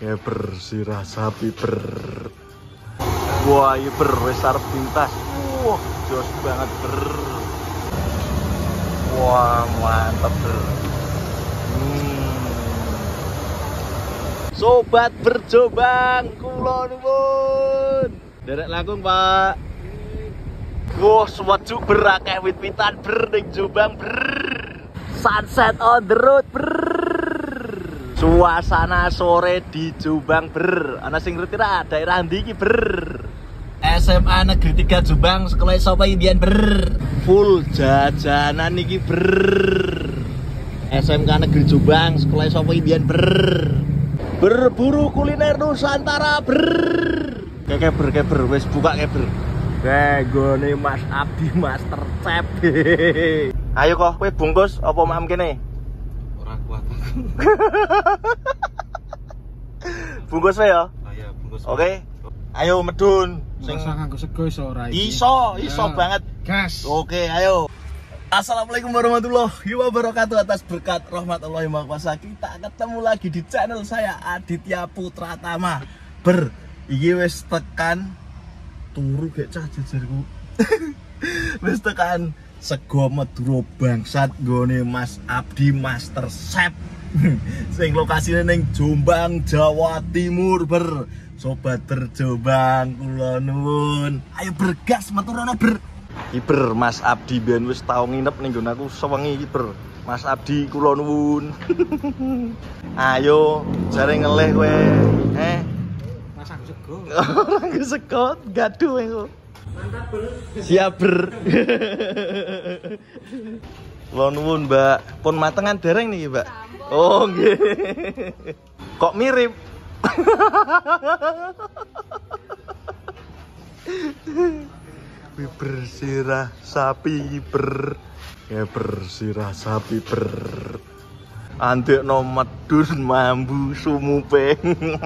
Ya bersirah sapi ber. Wah, iya ber wis arep pintas. Wah, jos banget ber. Wah, mantap ber. Sobat berjobang kula nuwun. Derek langkung, Pak. Wah, suwaju ber akeh wit-witan ber ning Jombang ber. Sunset on the road ber. Suasana sore di Jombang ber. Ana sing ngerti ra daerah ndi iki ber? SMA Negeri 3 Jombang, sekolah sapa imbian ber. Full jajanan iki ber. SMK Negeri Jombang, sekolah sapa imbian ber. Berburu kuliner Nusantara ber. Keber wis buka keber. Gone Mas Abdi Master Chef. Ayo kok kowe bungkus apa mam kene? Ora kuat. Bungkus wae ya. Ayo bungkus. Oke. Ayo medun. Sing nganggo sego iso ora iki. Iso banget. Gas. Oke, ayo. Assalamualaikum warahmatullahi wabarakatuh. Atas berkat rahmatullahi wabarakatuh kita ketemu lagi di channel saya Aditya Putra Tama. Iki wis tekan turu gek cah jajarku. Wis tekan sego Madura bangsat nggone Mas Abdi Master Chef. Sing lokasine ning Jombang, Jawa Timur ber. Sobat berjombang kula nuwun. Ayo bergas meturono ber. Iber Mas Abdi ben wis tau nginep ning nggon aku sewengi iki ber. Mas Abdi kula nuwun. Ayo jare ngelih kowe. Masak sego. Orang sego gaduh engko. Mantap ber. Siap ber. Kula nuwun, Mbak. Pun matengan dereng niki, Mbak. Oh, nggih. Kok mirip? Bersirah sapi ber. Ya bersirah sapi ber. Andek no medun mambu sumupe.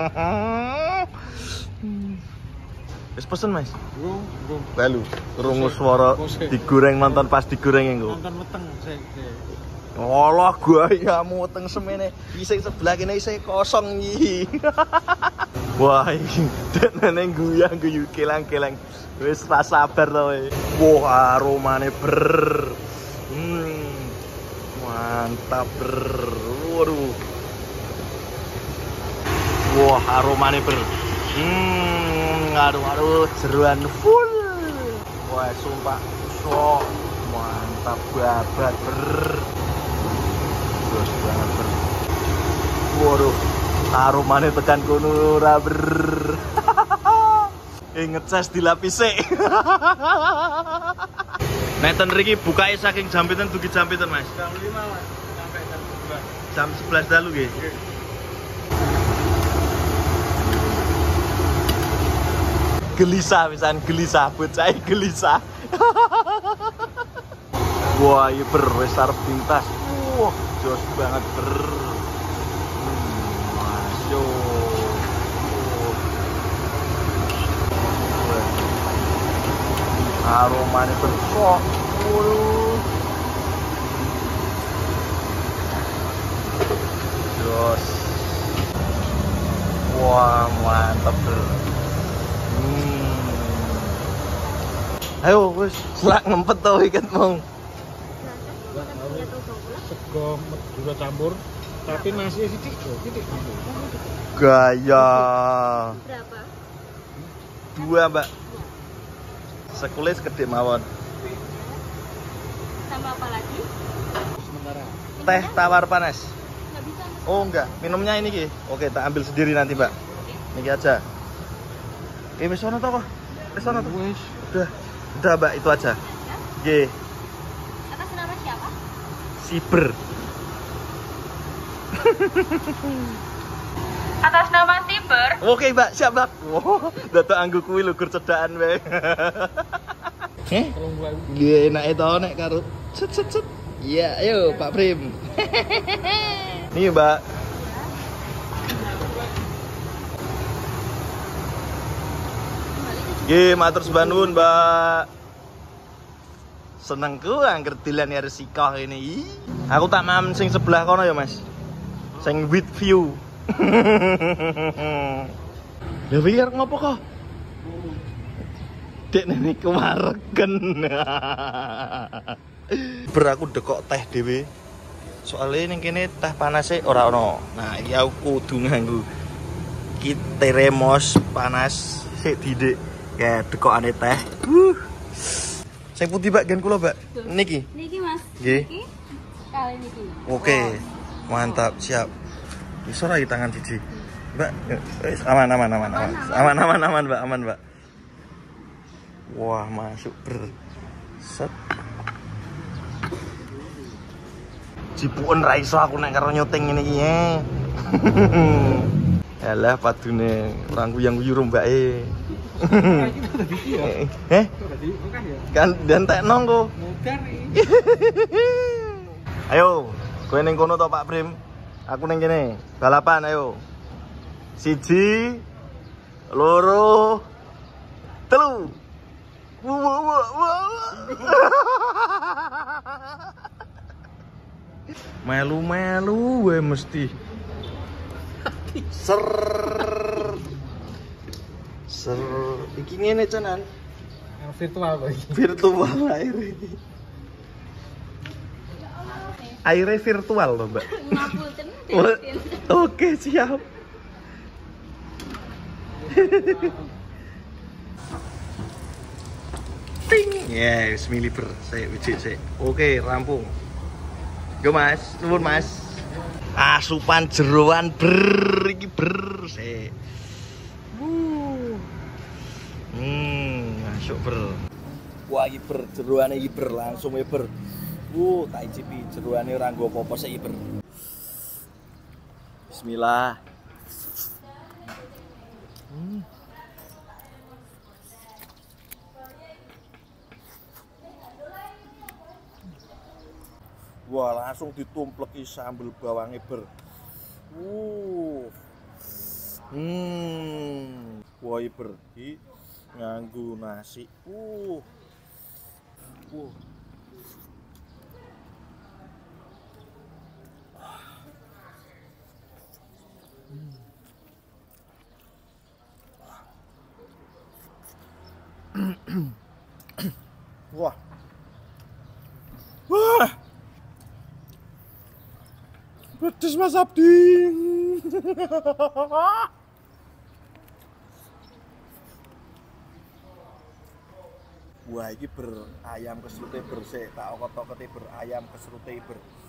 Wis pesen, Mas? Belum. Lalu krungu swara digoreng nonton pas digoreng engko. Nonton weteng sik. Allah gayamu weteng semene. Isih sebelah kene isih kosong iki. Wah, iki denene guyu kelang-kelang. Wis ra sabar to kowe. Wah, aromane ber. Mantap ber. Waduh. Wah, aromane ber. Aduh, jeruan full. Wah, sumpah sok mantap babat ber. Terus banget ber. Waduh, aromane tekan kono ora ber. Ngeces dilapisi. Neten riki bukae saking jam pinten dugi jam pinten, Mas? Jam 5 Mas, sampai jam 11. Jam 11 dalu nggih. Gelisah pisan, gelisah bocah gelisah. Wah, iya ber wis arep pintas. Wah, jos banget ber. Masyo. Aromanya bersok. Jos. Wah, mantap ber. Ayo wis selak ngempet to iket mau. Sego Madura campur, tapi nasi sithik. Gaya. Berapa? 2, Mbak. Sekulis gede mawon. Sama apa lagi? Sementara. Teh tawar panas. Nggak bisa. Oh enggak, minumnya ini ki. Oke, tak ambil sendiri nanti, Mbak. Niki aja. Wis sono to kok. Wis sono to. Wis. Udah, Mbak, itu aja. Nggih. Atas nama siapa? Siber. Atas nama Siber. Oke, Mbak, siap, Mbak. Wow, dadak anggo kuwi lho gur cedakan wae. Nggih, enake to nek karo set. Iya, ayo Pak Prim. Nih, Mbak. Nggih, matur sembah nuwun, Mbak. Senengku angger dilan resiko ini. Aku tak mam sing sebelah kono ya, Mas. Sing with view. Ya biar ngopo kok? Dek nenek kemareken. Aku dekok teh dhewe. Soale ning kene teh panase ora ono. Nah, iki aku kudu nganggo iki teremos panas sik didik. Ya dekokane teh. Sing putih, Mbak, gen kula, Mbak. Niki. Niki, Mas. Nggih. Niki. Kali niki. Oke. Mantap, siap. Iso ra tangan siji. Mbak, wis aman, Mbak, aman, Mbak. Wah, masuk set. Cipuken ra iso aku nek karo nyuting ngene iki. Alah padune orang guyang-guyu mbake. Kan dan tekno kok. Ayo, kowe ning kono to Pak Prim. Aku ning kene. Balapan ayo. 1 2 3. Melu-melu we mesti. Ser. Iki ngene canan. Virtual kok iki. Virtual air iki. Airnya virtual loh, Mbak. Ngapunten. Oke, siap. Ping. Ya, yes, miliper. Saya uji sih. Oke, rampung. Go, Mas. Nuwun, Mas. Asupan jeroan iki sih. Masuk Wah, iki jeroane iki langsung tak icipi jeroane ora nggo apa-apa sik iki Bismillah. Wah, langsung ditumpleki sambel bawange Wah, iki nganggo nasi. Wah. Pedes Mas Abdi. Wah, iki ayam keserute sik tak okot-okote ayam keserute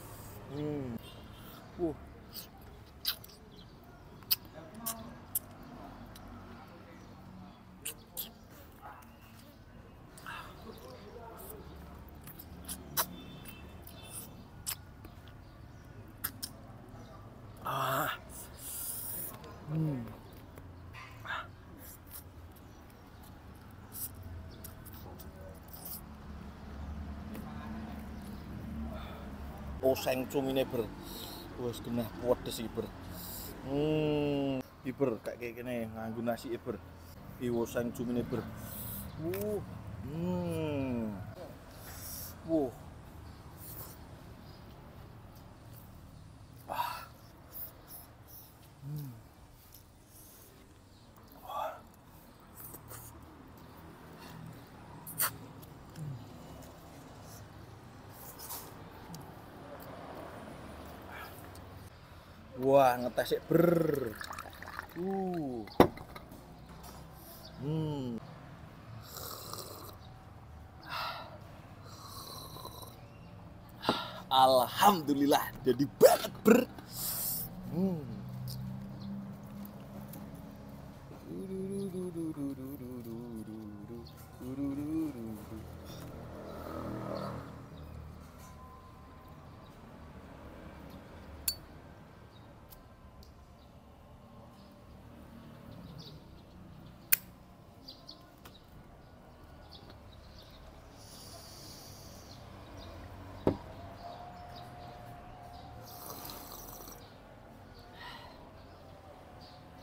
Oseng cumine wis genah pedes iki iki kayak kene nganggo nasi iki oseng cumine Wah, ngetes sik Alhamdulillah jadi banget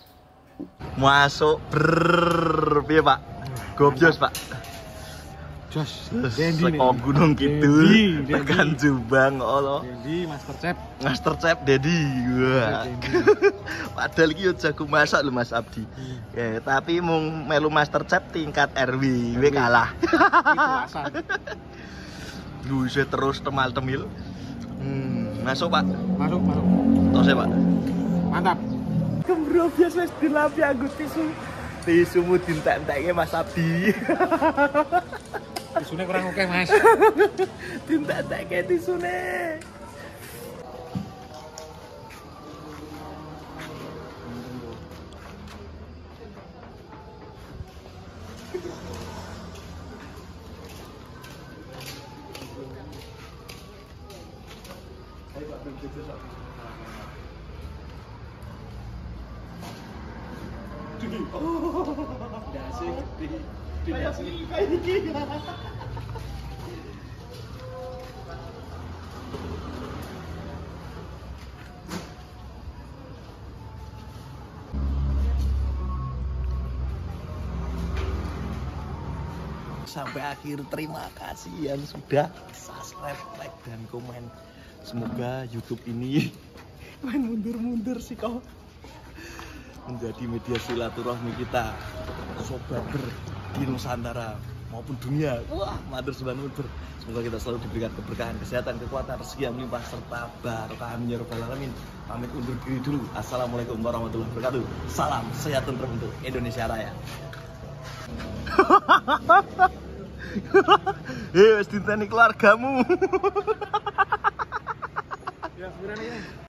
Masuk piye Pak? Gobyos Pak. Jos. Seko Gunung Kidul tekan Jombang Allah. Dedi Master Chef. Master Chef Dedi. Wah. Padahal iki yo jago masak lho Mas Abdi. Ya, tapi mung melu Master Chef tingkat RW, we kalah. Itu asal. Lu iso terus temal-temil. Masuk Pak. Masuk. Tos ya Pak. Mantap. Kembro biasa dilapi aku tisu mu dintek-enteknya Mas Abdi. Tisune kurang oke, Mas. Dintek-enteknya tisune. Sampai akhir, terima kasih yang sudah subscribe, like, dan komen. Semoga YouTube ini main mundur-mundur sih kau menjadi media silaturahmi kita sobat di Nusantara maupun dunia. Wah, matur suwun mundur. Semoga kita selalu diberikan keberkahan, kesehatan, kekuatan, rezeki yang melimpah serta barokah amin ya rabbal alamin. Pamit undur diri dulu. Assalamualaikum warahmatullahi wabarakatuh. Salam sehat untuk Indonesia Raya. Wis diteni keluargamu. Ya,